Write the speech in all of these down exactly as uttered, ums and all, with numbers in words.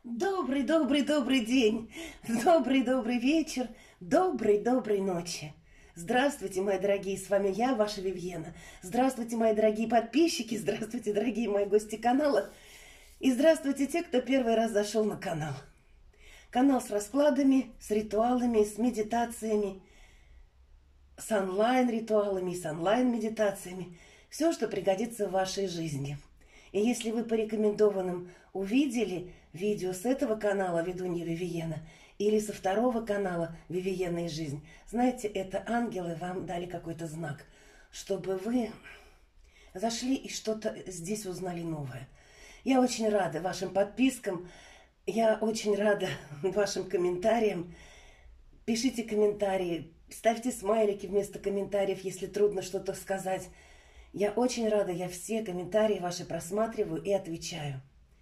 Добрый, добрый, добрый день, добрый, добрый вечер, доброй, доброй ночи. Здравствуйте, мои дорогие, с вами я, ваша Вивьена. Здравствуйте, мои дорогие подписчики, здравствуйте, дорогие мои гости канала. И здравствуйте те, кто первый раз зашел на канал. Канал с раскладами, с ритуалами, с медитациями, с онлайн-ритуалами, с онлайн-медитациями. Все, что пригодится в вашей жизни. И если вы по рекомендованным увидели видео с этого канала «Ведунья Вивиена» или со второго канала «Вивиена и жизнь», знаете, это ангелы вам дали какой-то знак, чтобы вы зашли и что-то здесь узнали новое. Я очень рада вашим подпискам, я очень рада вашим комментариям. Пишите комментарии, ставьте смайлики вместо комментариев, если трудно что-то сказать. Я очень рада, я все комментарии ваши просматриваю и отвечаю.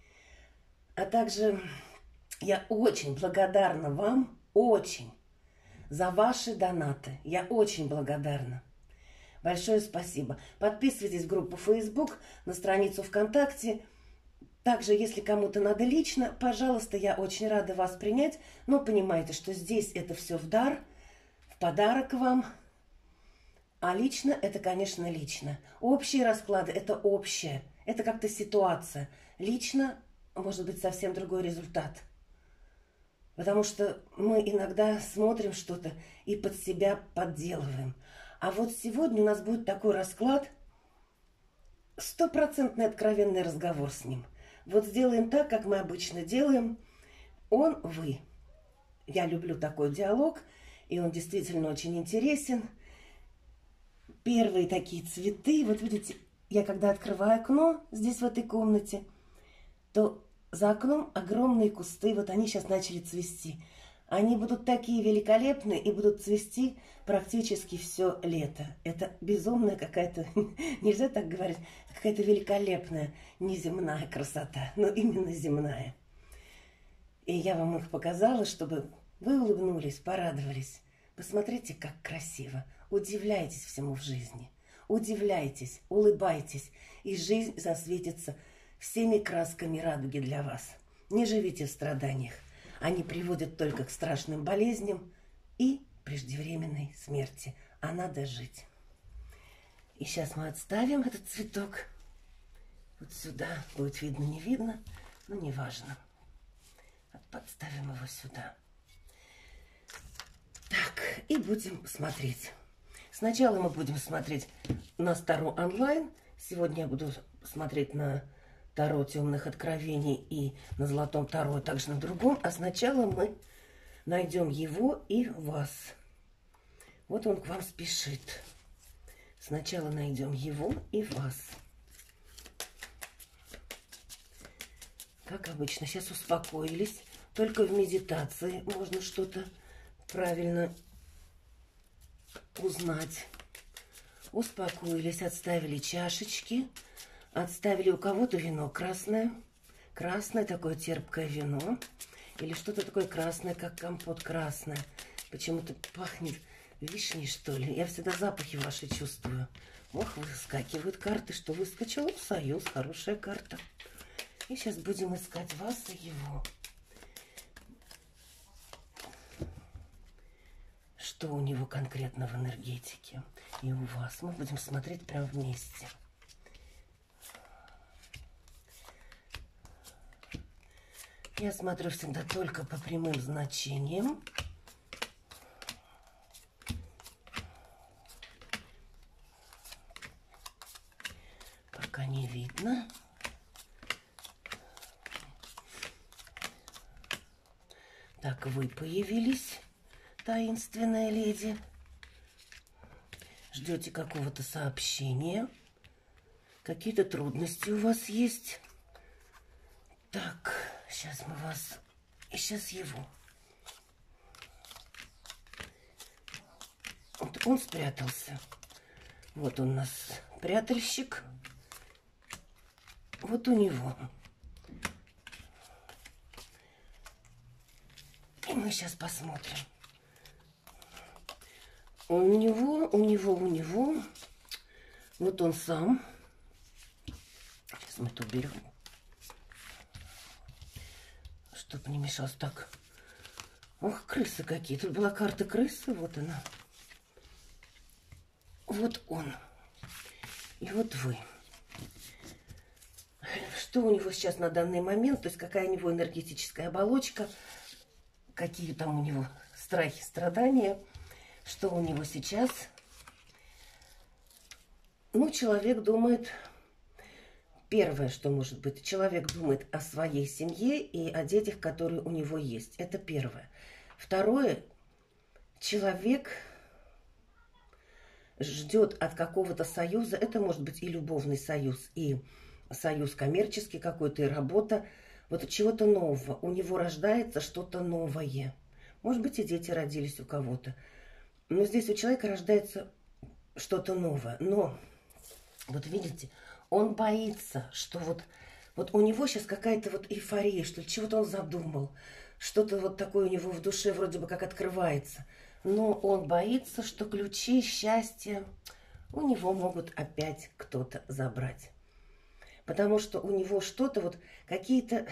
А также я очень благодарна вам, очень, за ваши донаты. Я очень благодарна. Большое спасибо. Подписывайтесь в группу Facebook, на страницу ВКонтакте. Также, если кому-то надо лично, пожалуйста, я очень рада вас принять. Но понимаете, что здесь это все в дар, в подарок вам. А лично это, конечно, лично. Общие расклады – это общее. Это как-то ситуация. Лично может быть совсем другой результат. Потому что мы иногда смотрим что-то и под себя подделываем. А вот сегодня у нас будет такой расклад, стопроцентный откровенный разговор с ним. Вот сделаем так, как мы обычно делаем. Он, вы. Я люблю такой диалог, и он действительно очень интересен. Первые такие цветы, вот видите, я когда открываю окно здесь в этой комнате, то за окном огромные кусты, вот они сейчас начали цвести. Они будут такие великолепные и будут цвести практически все лето. Это безумная какая-то, нельзя так говорить, какая-то великолепная неземная красота, но именно земная. И я вам их показала, чтобы вы улыбнулись, порадовались. Посмотрите, как красиво. Удивляйтесь всему в жизни. Удивляйтесь, улыбайтесь, и жизнь засветится всеми красками радуги для вас. Не живите в страданиях. Они приводят только к страшным болезням и преждевременной смерти. А надо жить. И сейчас мы отставим этот цветок. Вот сюда. Будет видно, не видно, но неважно. Подставим его сюда. Так, и будем смотреть. Сначала мы будем смотреть на Таро онлайн. Сегодня я буду смотреть на Таро темных откровений и на Золотом Таро, а также на другом. А сначала мы найдем его и вас. Вот он к вам спешит. Сначала найдем его и вас. Как обычно, сейчас успокоились. Только в медитации можно что-то правильно узнать. Успокоились, отставили чашечки, отставили у кого-то вино красное, красное такое терпкое вино, или что-то такое красное, как компот красное. Почему-то пахнет вишней, что ли. Я всегда запахи ваши чувствую. Ох, выскакивают карты, что выскочил союз, хорошая карта. И сейчас будем искать вас и его. Что у него конкретно в энергетике и у вас. Мы будем смотреть прямо вместе. Я смотрю всегда только по прямым значениям. Пока не видно. Так, вы появились. Таинственная леди. Ждете какого-то сообщения. Какие-то трудности у вас есть. Так, сейчас мы вас... И сейчас его. Вот он спрятался. Вот он у нас прятальщик. Вот у него. И мы сейчас посмотрим. У него, у него, у него, вот он сам. Сейчас мы это уберем. чтобы не мешалось. Так. Ох, крысы какие. Тут была карта крысы. Вот она. Вот он. И вот вы. Что у него сейчас на данный момент? То есть какая у него энергетическая оболочка? Какие там у него страхи, страдания? Что у него сейчас? Ну, человек думает... Первое, что может быть, человек думает о своей семье и о детях, которые у него есть. Это первое. Второе, человек ждет от какого-то союза, это может быть и любовный союз, и союз коммерческий какой-то, и работа, вот чего-то нового. У него рождается что-то новое. Может быть, и дети родились у кого-то. Но здесь у человека рождается что-то новое. Но, вот видите, он боится, что вот, вот у него сейчас какая-то вот эйфория, что ли, чего-то он задумал. Что-то вот такое у него в душе вроде бы как открывается. Но он боится, что ключи счастья у него могут опять кто-то забрать. Потому что у него что-то, вот какие-то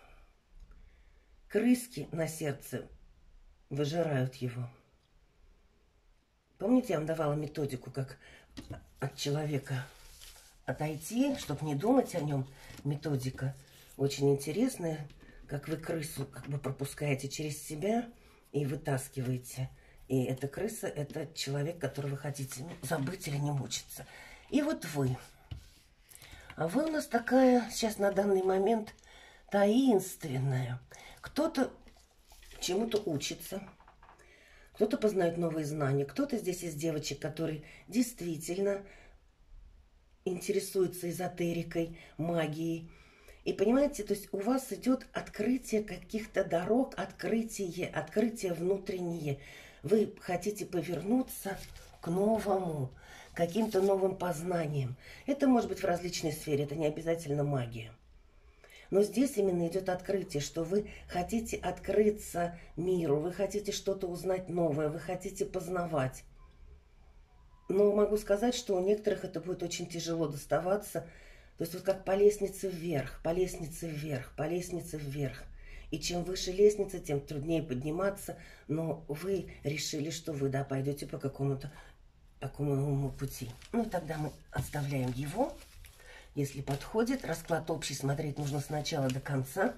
крыски на сердце выжирают его. Помните, я вам давала методику, как от человека отойти, чтобы не думать о нем. Методика очень интересная, как вы крысу как бы пропускаете через себя и вытаскиваете. И эта крыса – это человек, которого вы хотите забыть или не мучиться. И вот вы. А вы у нас такая сейчас на данный момент таинственная. Кто-то чему-то учится, кто-то познает новые знания, кто-то здесь из девочек, которые действительно интересуются эзотерикой, магией. И понимаете, то есть у вас идет открытие каких-то дорог, открытие, открытие внутреннее. Вы хотите повернуться к новому, каким-то новым познаниям. Это может быть в различной сфере, это не обязательно магия. Но здесь именно идет открытие, что вы хотите открыться миру, вы хотите что-то узнать новое, вы хотите познавать. Но могу сказать, что у некоторых это будет очень тяжело доставаться. То есть вот как по лестнице вверх, по лестнице вверх, по лестнице вверх. И чем выше лестница, тем труднее подниматься. Но вы решили, что вы, да, пойдете по какому-то такому новому пути. Ну, тогда мы оставляем его. Если подходит, расклад общий смотреть нужно сначала до конца.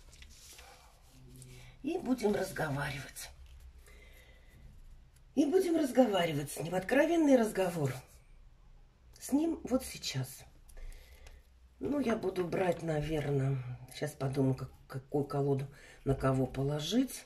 И будем разговаривать. И будем разговаривать с ним. Откровенный разговор. С ним вот сейчас. Ну, я буду брать, наверное... Сейчас подумаю, как, какую колоду на кого положить.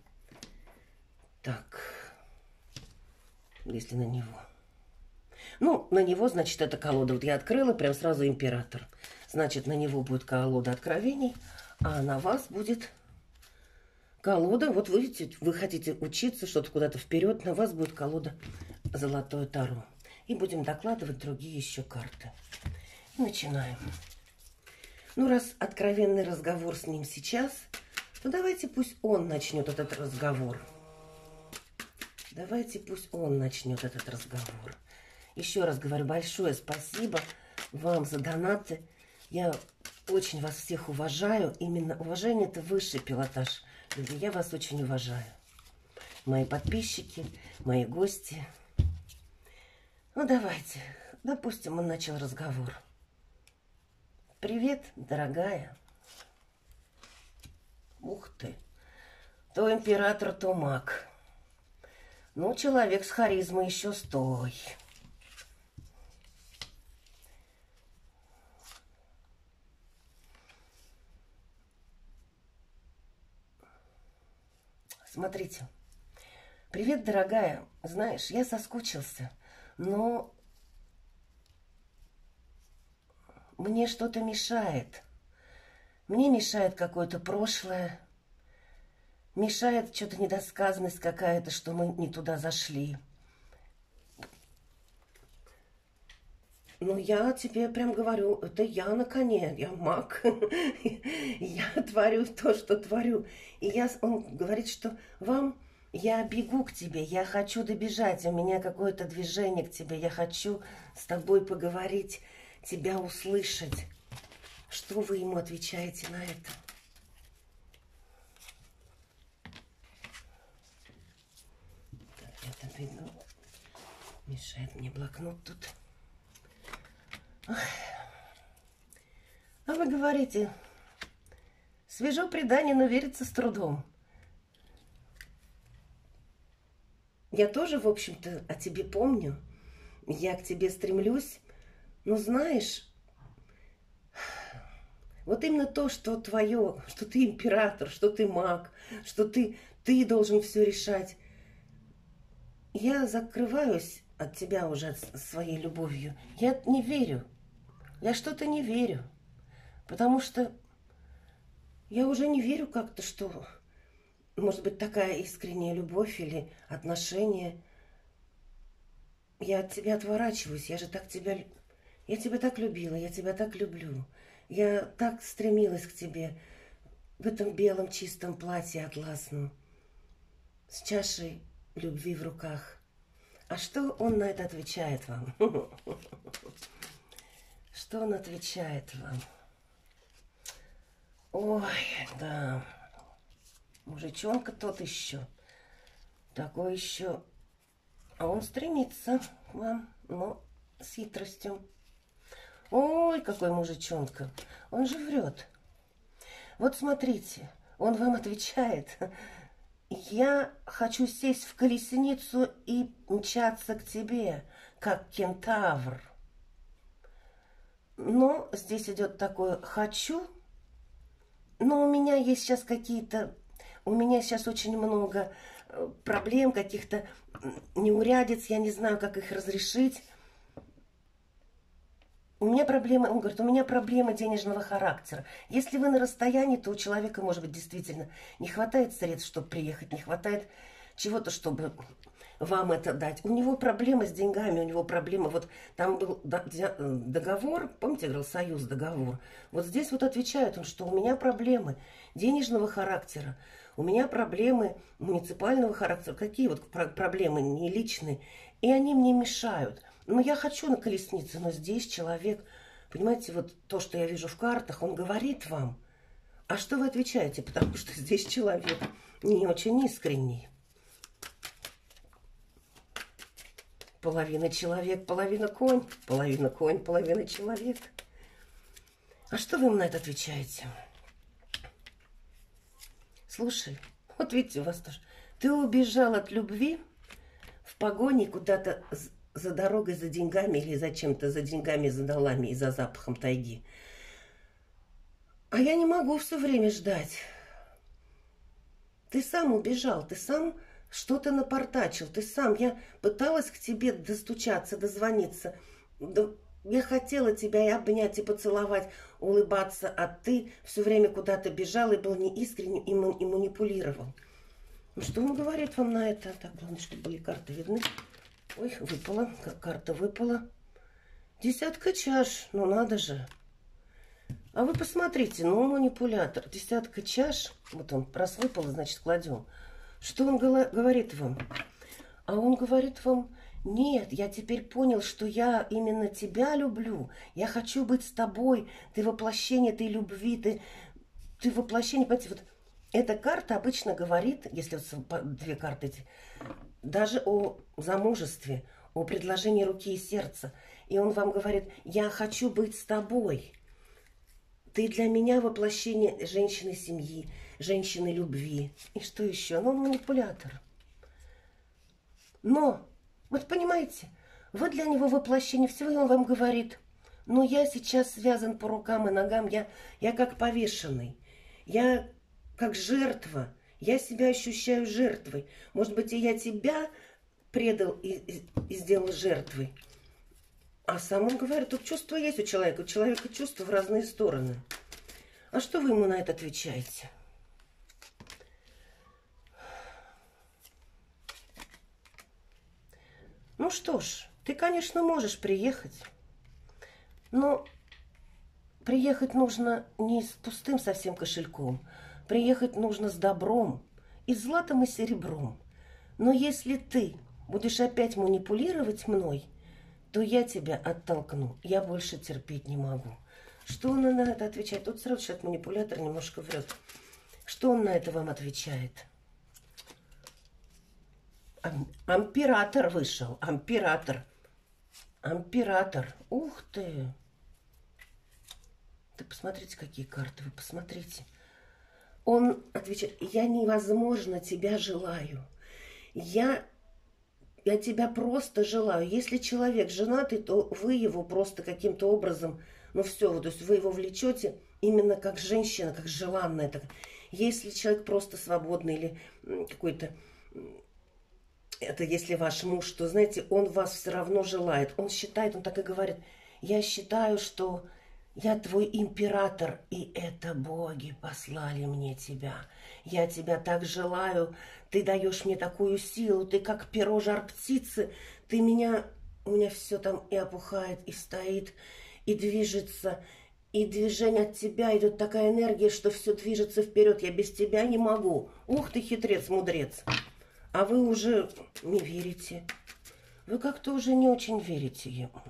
Так. Если на него. Ну, на него, значит, эта колода. Вот я открыла, прям сразу император. Значит, на него будет колода откровений. А на вас будет... колода, вот вы видите, вы хотите учиться что-то куда-то вперед, на вас будет колода «Золотое Таро». И будем докладывать другие еще карты. И начинаем. Ну, раз откровенный разговор с ним сейчас, то давайте пусть он начнет этот разговор. Давайте пусть он начнет этот разговор. Еще раз говорю, большое спасибо вам за донаты. Я очень вас всех уважаю. Именно уважение – это высший пилотаж. Я вас очень уважаю. Мои подписчики, мои гости. Ну, давайте. Допустим, он начал разговор. Привет, дорогая. Ух ты. То император, то маг. Ну, человек с харизмой еще стой. Смотрите. Привет, дорогая. Знаешь, я соскучился, но мне что-то мешает. Мне мешает какое-то прошлое. Мешает что-то недосказанность какая-то, что мы не туда зашли. Ну, я тебе прям говорю, это я на коне, я маг. Я творю то, что творю. И я, он говорит, что вам, я бегу к тебе, я хочу добежать, у меня какое-то движение к тебе, я хочу с тобой поговорить, тебя услышать. Что вы ему отвечаете на это? отойду. Мешает мне блокнот тут. Ох. А вы говорите, свежо предание, но верится с трудом. Я тоже, в общем-то, о тебе помню. Я к тебе стремлюсь. Но знаешь, вот именно то, что твое, что ты император, что ты маг, что ты, ты должен все решать. Я закрываюсь от тебя уже своей любовью. Я не верю. Я что-то не верю. Потому что я уже не верю как-то, что может быть такая искренняя любовь или отношения. Я от тебя отворачиваюсь. Я же так тебя... Я тебя так любила, я тебя так люблю. Я так стремилась к тебе в этом белом чистом платье атласном, с чашей любви в руках. А что он на это отвечает вам? Что он отвечает вам? Ой, да. Мужичонка тот еще. Такой еще. А он стремится к вам, но с хитростью. Ой, какой мужичонка. Он же врет. Вот смотрите, он вам отвечает. Я хочу сесть в колесницу и мчаться к тебе, как кентавр. Но здесь идет такое «хочу». Но у меня есть сейчас какие-то... У меня сейчас очень много проблем, каких-то неурядиц. Я не знаю, как их разрешить. У меня проблема, он говорит, у меня проблема денежного характера. Если вы на расстоянии, то у человека, может быть, действительно не хватает средств, чтобы приехать, не хватает чего-то, чтобы вам это дать. У него проблема с деньгами, у него проблема, вот там был договор, помните, я говорил, союз, договор. Вот здесь вот отвечает он, что у меня проблемы денежного характера, у меня проблемы муниципального характера. Какие вот проблемы, не личные, и они мне мешают. Ну, я хочу на колеснице, но здесь человек, понимаете, вот то, что я вижу в картах, он говорит вам. А что вы отвечаете? Потому что здесь человек не очень искренний. Половина человек, половина конь, половина конь, половина человек. А что вы ему на это отвечаете? Слушай, вот видите, у вас тоже. Ты убежал от любви в погоне куда-то... за дорогой, за деньгами или за чем-то, за деньгами, за долами и за запахом тайги. А я не могу все время ждать. Ты сам убежал, ты сам что-то напортачил, ты сам. Я пыталась к тебе достучаться, дозвониться. Я хотела тебя и обнять, и поцеловать, улыбаться, а ты все время куда-то бежал и был неискренним, и манипулировал. Ну, что он говорит вам на это? Так, главное, чтобы были карты видны. Ой, выпала, как карта выпала. Десятка чаш, ну надо же. А вы посмотрите, ну манипулятор. Десятка чаш, вот он, раз выпал, значит кладем. Что он говорит вам? А он говорит вам, нет, я теперь понял, что я именно тебя люблю. Я хочу быть с тобой. Ты воплощение этой любви, ты, ты воплощение, понимаете, вот эта карта обычно говорит, если вот две карты эти, даже о замужестве, о предложении руки и сердца. И он вам говорит, я хочу быть с тобой. Ты для меня воплощение женщины семьи, женщины любви. И что еще? Ну, он манипулятор. Но, вот понимаете, вы для него воплощение всего, и он вам говорит, ну, я сейчас связан по рукам и ногам, я, я как повешенный, я как жертва. Я себя ощущаю жертвой. Может быть, и я тебя предал и, и, и сделал жертвой. А сам он говорит, тут чувство есть у человека. У человека чувства в разные стороны. А что вы ему на это отвечаете? Ну что ж, ты, конечно, можешь приехать. Но приехать нужно не с пустым совсем кошельком. Приехать нужно с добром, и златом, и серебром. Но если ты будешь опять манипулировать мной, то я тебя оттолкну. Я больше терпеть не могу. Что он на это отвечает? Тут сразу человек манипулятор немножко врет. Что он на это вам отвечает? Ам- Амператор вышел. Амператор. Амператор. Ух ты. Ты посмотрите, какие карты. Вы посмотрите. Он отвечает: я невозможно тебя желаю. Я, я тебя просто желаю. Если человек женатый, то вы его просто каким-то образом, ну все, то есть вы его влечете именно как женщина, как желанная. Так. Если человек просто свободный или какой-то, это если ваш муж, то, знаете, он вас все равно желает. Он считает, он так и говорит: я считаю, что я твой император, и это боги послали мне тебя. Я тебя так желаю, ты даешь мне такую силу, ты как перо жар птицы, ты меня, у меня все там и опухает, и стоит, и движется, и движение от тебя идет такая энергия, что все движется вперед, я без тебя не могу. Ух ты, хитрец, мудрец. А вы уже не верите. Вы как-то уже не очень верите ему.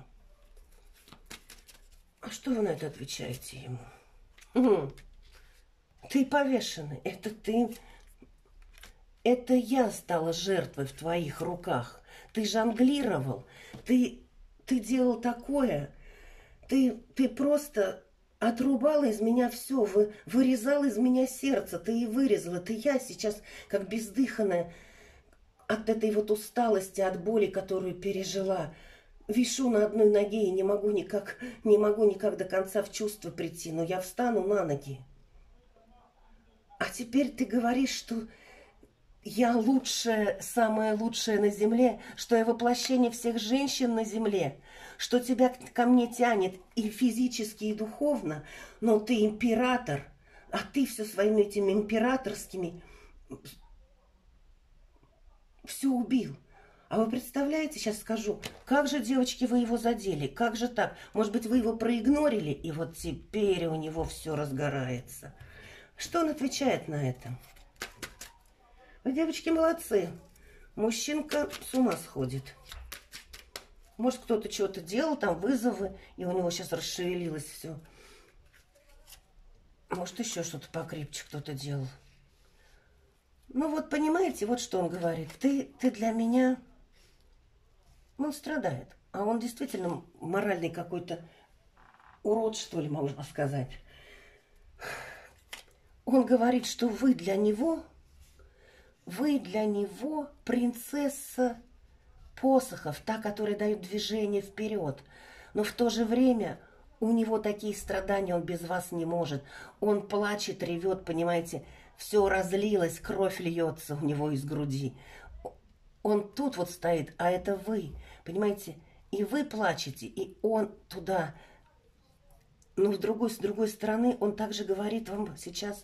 А что вы на это отвечаете ему? Угу. Ты повешенный. Это ты... Это я стала жертвой в твоих руках. Ты жонглировал. Ты, ты делал такое. Ты, ты просто отрубала из меня все. Вы, вырезал из меня сердце. Ты и вырезал. Это я сейчас, как бездыханная, от этой вот усталости, от боли, которую пережила, вишу на одной ноге и не могу никак, не могу никак до конца в чувство прийти, но я встану на ноги. А теперь ты говоришь, что я лучшая, самая лучшая на земле, что я воплощение всех женщин на земле, что тебя ко мне тянет и физически, и духовно, но ты император, а ты все своими этими императорскими все убил. А вы представляете, сейчас скажу, как же, девочки, вы его задели? Как же так? Может быть, вы его проигнорили, и вот теперь у него все разгорается. Что он отвечает на это? Вы, девочки, молодцы. Мужчинка с ума сходит. Может, кто-то что-то делал, там вызовы, и у него сейчас расшевелилось все. Может, еще что-то покрепче кто-то делал. Ну вот, понимаете, вот что он говорит. Ты, ты для меня... Он страдает. А он действительно моральный какой-то урод, что ли, можно сказать. Он говорит, что вы для него, вы для него принцесса посохов, та, которая дает движение вперед. Но в то же время у него такие страдания, он без вас не может. Он плачет, ревет, понимаете, все разлилось, кровь льется у него из груди. Он тут вот стоит, а это вы, понимаете, и вы плачете, и он туда. Но с другой, с другой стороны, он также говорит вам сейчас: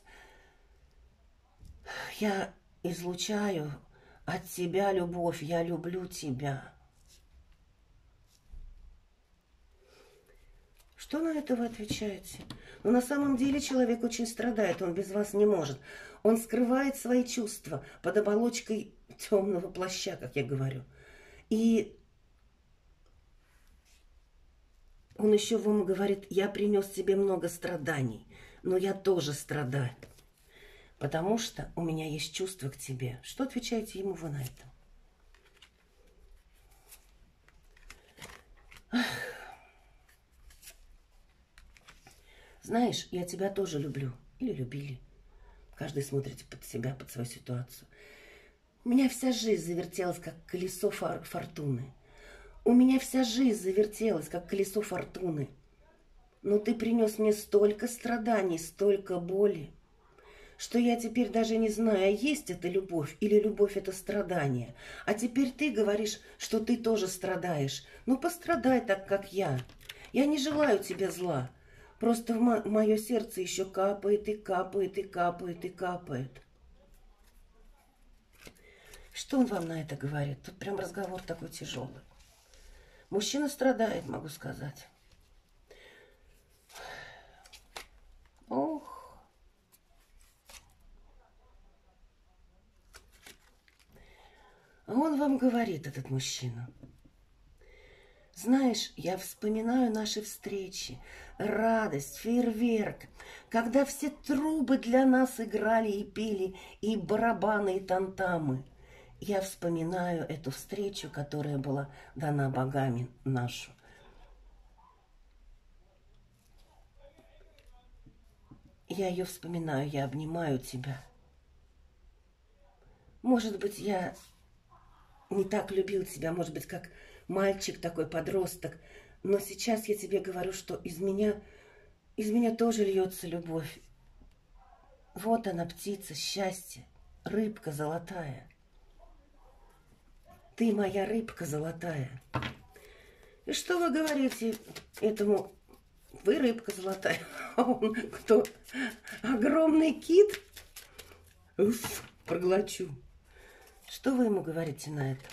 я излучаю от тебя любовь, я люблю тебя. Что на это вы отвечаете? Но на самом деле человек очень страдает, он без вас не может. Он скрывает свои чувства под оболочкой темного плаща, как я говорю. И он еще вам говорит: я принес тебе много страданий, но я тоже страдаю, потому что у меня есть чувство к тебе. Что отвечаете ему вы на это? Ах. Знаешь, я тебя тоже люблю. Или любили. Каждый смотрит под себя, под свою ситуацию. У меня вся жизнь завертелась, как колесо фор фортуны. У меня вся жизнь завертелась, как колесо фортуны. Но ты принес мне столько страданий, столько боли, что я теперь даже не знаю, есть это любовь или любовь это страдание. А теперь ты говоришь, что ты тоже страдаешь. Ну, пострадай так, как я. Я не желаю тебе зла. Просто в мое сердце еще капает и капает и капает и капает. Что он вам на это говорит? Тут прям разговор такой тяжелый. Мужчина страдает, могу сказать. Ох. А он вам говорит, этот мужчина: знаешь, я вспоминаю наши встречи, радость, фейерверк, когда все трубы для нас играли и пели, и барабаны, и тамтамы. я вспоминаю эту встречу, которая была дана богами нашу. Я ее вспоминаю, я обнимаю тебя. Может быть, я не так любил тебя, может быть, как мальчик такой, подросток. Но сейчас я тебе говорю, что из меня, из меня тоже льется любовь. Вот она, птица, счастье, рыбка золотая. Ты моя рыбка золотая. И что вы говорите этому? Вы рыбка золотая. А он кто? Огромный кит? Уф, проглочу. Что вы ему говорите на это?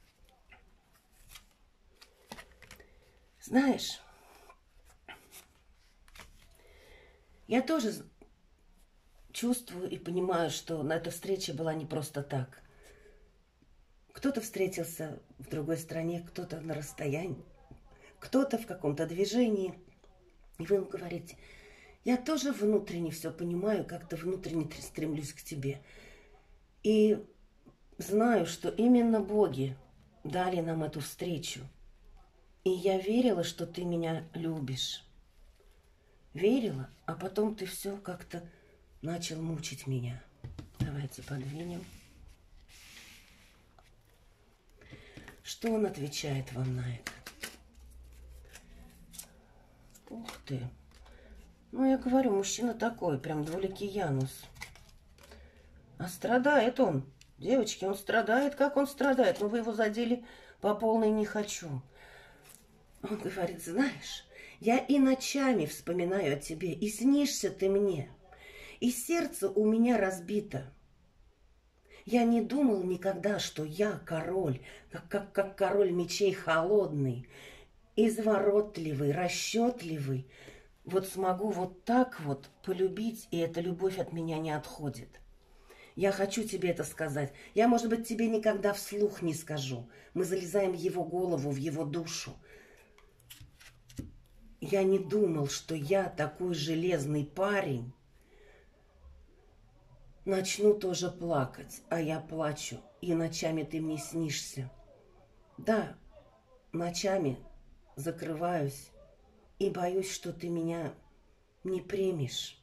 Знаешь, я тоже чувствую и понимаю, что на этой встрече была не просто так. Кто-то встретился в другой стране, кто-то на расстоянии, кто-то в каком-то движении. И вы ему говорите, я тоже внутренне все понимаю, как-то внутренне стремлюсь к тебе. И знаю, что именно боги дали нам эту встречу. И я верила, что ты меня любишь. Верила, а потом ты все как-то начал мучить меня. Давайте подвинем. Что он отвечает вам на это? Ух ты. Ну, я говорю, мужчина такой, прям двуликий Янус. А страдает он. Девочки, он страдает. Как он страдает? Ну, вы его задели по полной не хочу. Он говорит, знаешь, я и ночами вспоминаю о тебе, и снишься ты мне. И сердце у меня разбито. Я не думал никогда, что я король, как, как, как король мечей холодный, изворотливый, расчетливый. Вот смогу вот так вот полюбить, и эта любовь от меня не отходит. Я хочу тебе это сказать. Я, может быть, тебе никогда вслух не скажу. Мы залезаем в его голову, в его душу. Я не думал, что я такой железный парень. Начну тоже плакать, а я плачу, и ночами ты мне снишься. Да, ночами закрываюсь и боюсь, что ты меня не примешь.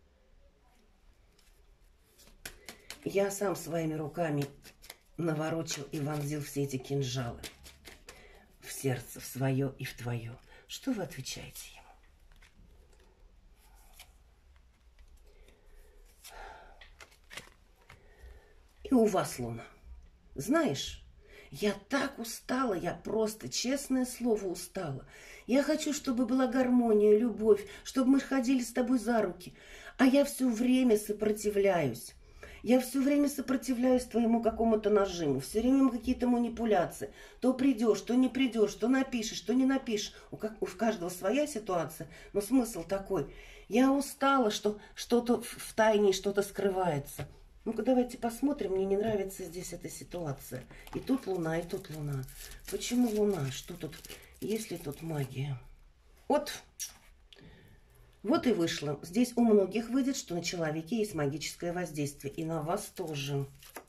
Я сам своими руками наворочил и вонзил все эти кинжалы в сердце, в свое и в твое. Что вы отвечаете ему? И у вас луна. Знаешь, я так устала, я просто, честное слово, устала. Я хочу, чтобы была гармония, любовь, чтобы мы ходили с тобой за руки. А я все время сопротивляюсь. Я все время сопротивляюсь твоему какому-то нажиму, все время какие-то манипуляции. То придешь, то не придешь, то напишешь, то не напишешь. У, как, у каждого своя ситуация, но смысл такой. Я устала, что что-то в тайне, что-то скрывается. Ну-ка, давайте посмотрим. Мне не нравится здесь эта ситуация. И тут луна, и тут луна. Почему луна? Что тут? Есть ли тут магия? Вот. Вот и вышло. Здесь у многих выйдет, что на человеке есть магическое воздействие. И на вас тоже.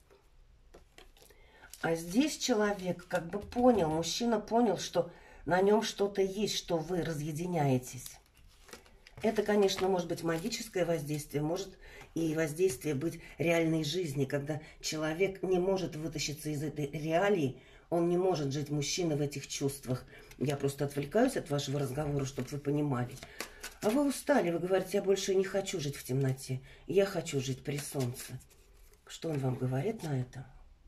А здесь человек как бы понял, мужчина понял, что на нем что-то есть, что вы разъединяетесь. Это, конечно, может быть магическое воздействие, может и воздействие быть реальной жизни, когда человек не может вытащиться из этой реалии, он не может жить, мужчина, в этих чувствах. Я просто отвлекаюсь от вашего разговора, чтобы вы понимали. А вы устали, вы говорите, я больше не хочу жить в темноте, я хочу жить при солнце. Что он вам говорит на это?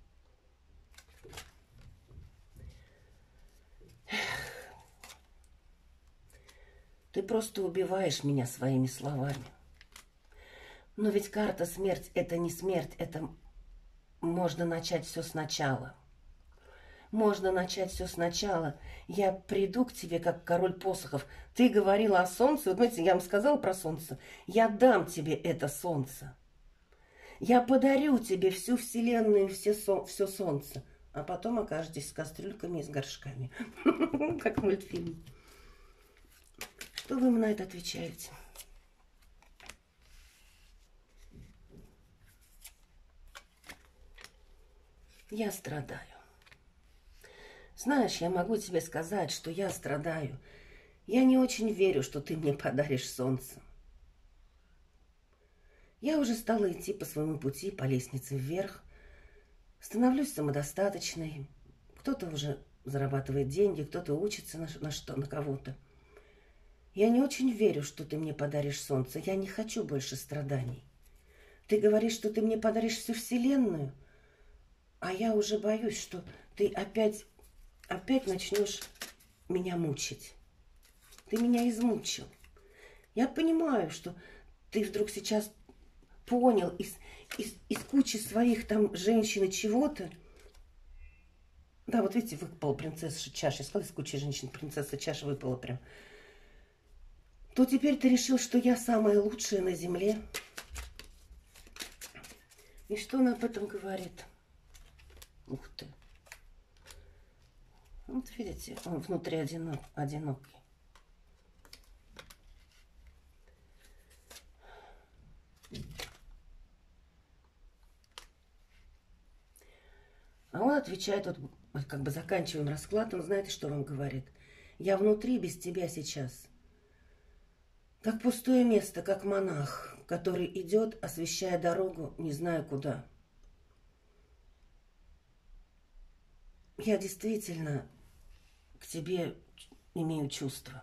Ты просто убиваешь меня своими словами. Но ведь карта смерть – это не смерть, это можно начать все сначала. Можно начать все сначала. Я приду к тебе, как король посохов. Ты говорила о солнце. Вот знаете, я вам сказала про солнце. Я дам тебе это солнце. Я подарю тебе всю вселенную, все, со, все солнце. А потом окажетесь с кастрюльками и с горшками. Как мультфильм. Что вы ему на это отвечаете? Я страдаю. Знаешь, я могу тебе сказать, что я страдаю. Я не очень верю, что ты мне подаришь солнце. Я уже стала идти по своему пути, по лестнице вверх. Становлюсь самодостаточной. Кто-то уже зарабатывает деньги, кто-то учится на, на что, на кого-то. Я не очень верю, что ты мне подаришь солнце. Я не хочу больше страданий. Ты говоришь, что ты мне подаришь всю вселенную, а я уже боюсь, что ты опять, опять начнешь меня мучить. Ты меня измучил. Я понимаю, что ты вдруг сейчас понял из, из, из кучи своих там женщин и чего-то. Да, вот видите, выпала принцесса чаша. Я сказала, из кучи женщин принцесса чаша выпала прям. То теперь ты решил, что я самая лучшая на земле. И что она об этом говорит? Ух ты. Вот видите, он внутри одинок, одинокий. А он отвечает, вот, вот как бы заканчиваем расклад, он знаете, что вам говорит? Я внутри без тебя сейчас. Как пустое место, как монах, который идет, освещая дорогу, не зная куда. Я действительно к тебе имею чувства.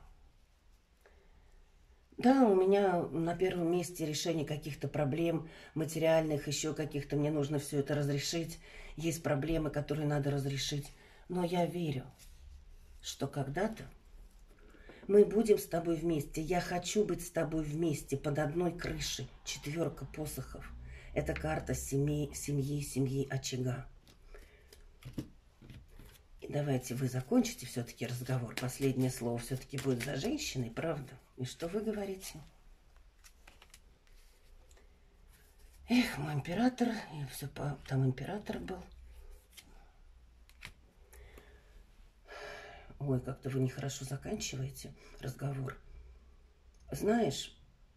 Да, у меня на первом месте решение каких-то проблем материальных, еще каких-то, мне нужно все это разрешить. Есть проблемы, которые надо разрешить. Но я верю, что когда-то мы будем с тобой вместе. Я хочу быть с тобой вместе под одной крышей. Четверка посохов. Это карта семьи, семьи, семьи очага. И давайте вы закончите все-таки разговор. Последнее слово все-таки будет за женщиной, правда? И что вы говорите? Эх, мой император. И все по... Там император был. Ой, как-то вы нехорошо заканчиваете разговор. Знаешь,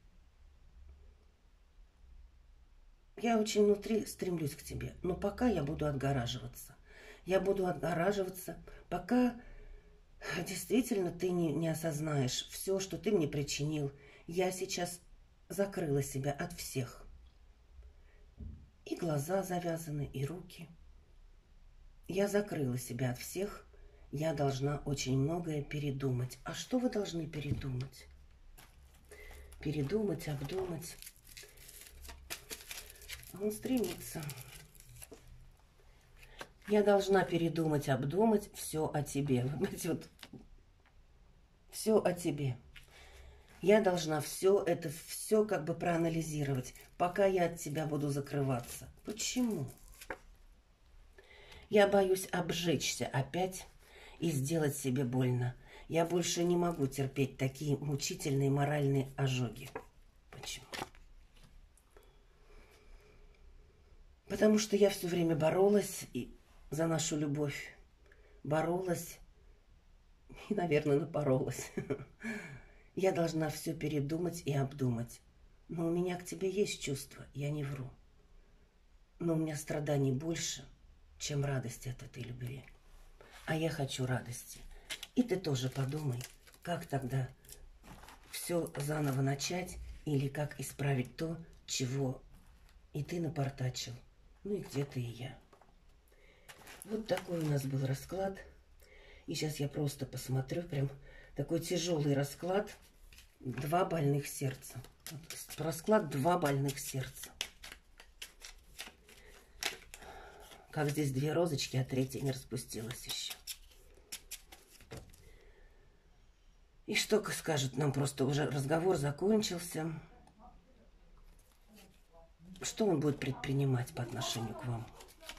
я очень внутри стремлюсь к тебе, но пока я буду отгораживаться. Я буду отгораживаться, пока действительно ты не, не осознаешь все, что ты мне причинил. Я сейчас закрыла себя от всех. И глаза завязаны, и руки. Я закрыла себя от всех. Я должна очень многое передумать. А что вы должны передумать? Передумать, обдумать. Он стремится. Я должна передумать, обдумать все о тебе. Вы знаете, вот все о тебе. Я должна все это, все как бы проанализировать, пока я от тебя буду закрываться. Почему? Я боюсь обжечься опять и сделать себе больно. Я больше не могу терпеть такие мучительные моральные ожоги. Почему? Потому что я все время боролась и за нашу любовь. Боролась и, наверное, напоролась. Я должна все передумать и обдумать. Но у меня к тебе есть чувства, я не вру. Но у меня страданий больше, чем радости от этой любви. А я хочу радости. И ты тоже подумай, как тогда все заново начать или как исправить то, чего и ты напортачил. Ну и где-то и я. Вот такой у нас был расклад. И сейчас я просто посмотрю, прям такой тяжелый расклад. Два больных сердца. Вот расклад два больных сердца. Как здесь две розочки, а третья не распустилась еще. И что скажет нам, просто уже разговор закончился. Что он будет предпринимать по отношению к вам?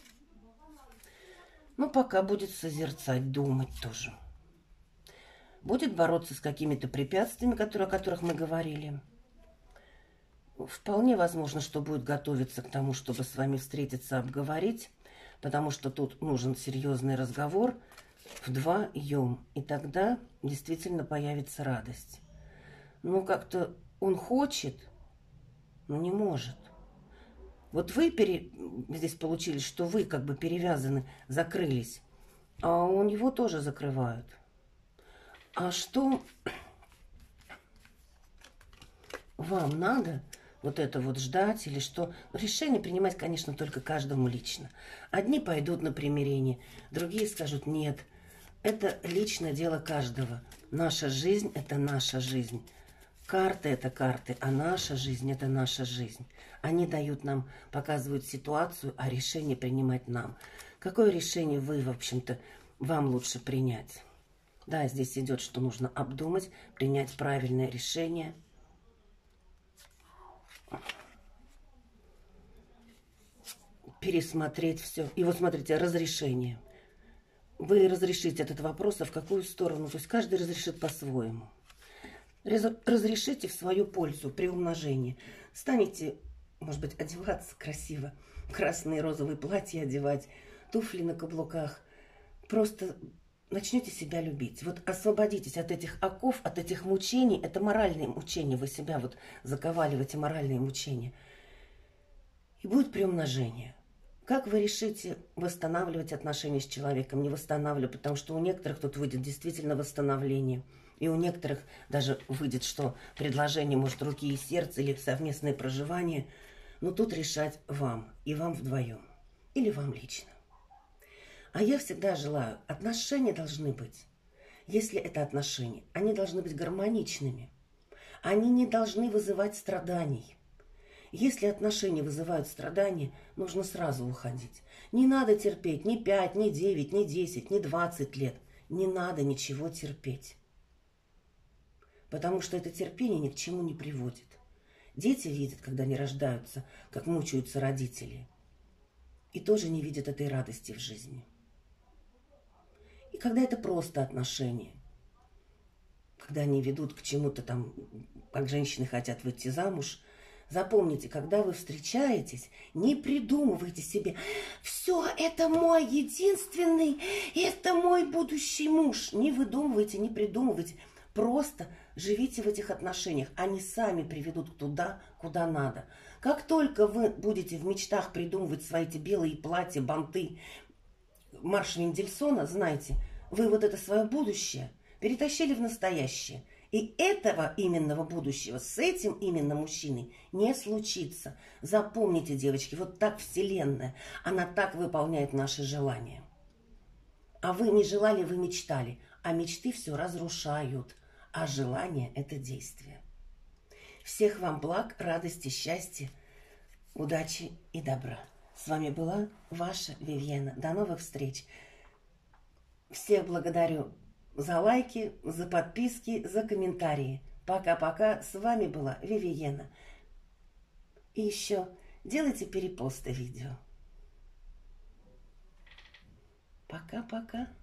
Ну, пока будет созерцать, думать тоже. Будет бороться с какими-то препятствиями, которые, о которых мы говорили. Вполне возможно, что будет готовиться к тому, чтобы с вами встретиться, обговорить, потому что тут нужен серьезный разговор вдвоем. И тогда действительно появится радость. Ну, как-то он хочет, но не может. Вот вы пере... здесь получились, что вы как бы перевязаны, закрылись, а у него тоже закрывают. А что вам надо вот это вот ждать или что? Решение принимать, конечно, только каждому лично. Одни пойдут на примирение, другие скажут нет. Это личное дело каждого. Наша жизнь – это наша жизнь. Карты – это карты, а наша жизнь – это наша жизнь. Они дают нам, показывают ситуацию, а решение принимать нам. Какое решение вы, в общем-то, вам лучше принять? Да, здесь идет, что нужно обдумать, принять правильное решение. Пересмотреть все. И вот смотрите, разрешение. Вы разрешите этот вопрос, а в какую сторону? То есть каждый разрешит по-своему. Разрешите в свою пользу, при умножении. Станете, может быть, одеваться красиво, красные и розовые платья одевать, туфли на каблуках. Просто начнете себя любить. Вот освободитесь от этих оков, от этих мучений. Это моральные мучения. Вы себя вот заковали в эти моральные мучения. И будет приумножение. Как вы решите восстанавливать отношения с человеком? Не восстанавливаю, потому что у некоторых тут выйдет действительно восстановление. И у некоторых даже выйдет, что предложение, может, руки и сердце, или совместное проживание. Но тут решать вам, и вам вдвоем, или вам лично. А я всегда желаю, отношения должны быть. Если это отношения, они должны быть гармоничными. Они не должны вызывать страданий. Если отношения вызывают страдания, нужно сразу уходить. Не надо терпеть ни пять, ни девять, ни десять, ни двадцать лет. Не надо ничего терпеть. Потому что это терпение ни к чему не приводит. Дети видят, когда они рождаются, как мучаются родители. И тоже не видят этой радости в жизни. И когда это просто отношения, когда они ведут к чему-то там, как женщины хотят выйти замуж, запомните, когда вы встречаетесь, не придумывайте себе: все, это мой единственный, это мой будущий муж. Не выдумывайте, не придумывайте. Просто живите в этих отношениях. Они сами приведут туда, куда надо. Как только вы будете в мечтах придумывать свои эти белые платья, банты, марш Мендельсона, знаете, вы вот это свое будущее перетащили в настоящее. И этого именного будущего с этим именно мужчиной не случится. Запомните, девочки, вот так Вселенная, она так выполняет наши желания. А вы не желали, вы мечтали. А мечты все разрушают. А желание – это действие. Всех вам благ, радости, счастья, удачи и добра. С вами была ваша Вивьена. До новых встреч. Всех благодарю за лайки, за подписки, за комментарии. Пока-пока. С вами была Вивьена. И еще делайте перепосты видео. Пока-пока.